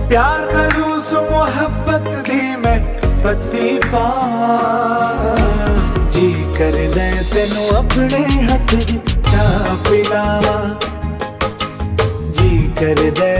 प्यार खलूस मुहब्बत दी मैं पत्ती पा जी कर दे तेनू अपने हथ दी चाह पिलावा जी कर दे